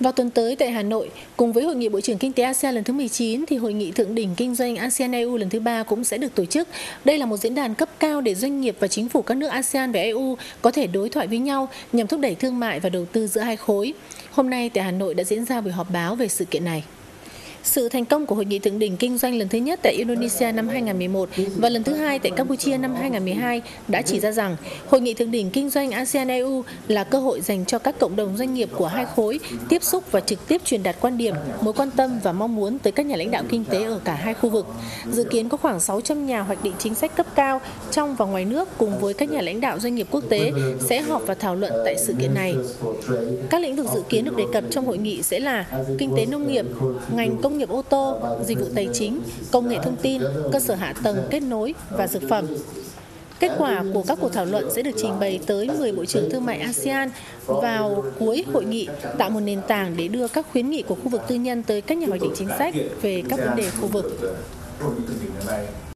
Vào tuần tới tại Hà Nội, cùng với Hội nghị Bộ trưởng Kinh tế ASEAN lần thứ 19, thì Hội nghị Thượng đỉnh Kinh doanh ASEAN-EU lần thứ 3 cũng sẽ được tổ chức. Đây là một diễn đàn cấp cao để doanh nghiệp và chính phủ các nước ASEAN và EU có thể đối thoại với nhau nhằm thúc đẩy thương mại và đầu tư giữa hai khối. Hôm nay tại Hà Nội đã diễn ra buổi họp báo về sự kiện này. Sự thành công của Hội nghị Thượng đỉnh Kinh doanh lần thứ nhất tại Indonesia năm 2011 và lần thứ hai tại Campuchia năm 2012 đã chỉ ra rằng Hội nghị Thượng đỉnh Kinh doanh ASEAN-EU là cơ hội dành cho các cộng đồng doanh nghiệp của hai khối tiếp xúc và trực tiếp truyền đạt quan điểm, mối quan tâm và mong muốn tới các nhà lãnh đạo kinh tế ở cả hai khu vực. Dự kiến có khoảng 600 nhà hoạch định chính sách cấp cao trong và ngoài nước cùng với các nhà lãnh đạo doanh nghiệp quốc tế sẽ họp và thảo luận tại sự kiện này. Các lĩnh vực dự kiến được đề cập trong hội nghị sẽ là kinh tế nông nghiệp, ngành công nghiệp ô tô, dịch vụ tài chính, công nghệ thông tin, cơ sở hạ tầng kết nối và dược phẩm. Kết quả của các cuộc thảo luận sẽ được trình bày tới 10 bộ trưởng thương mại ASEAN vào cuối hội nghị, tạo một nền tảng để đưa các khuyến nghị của khu vực tư nhân tới các nhà hoạch định chính sách về các vấn đề khu vực.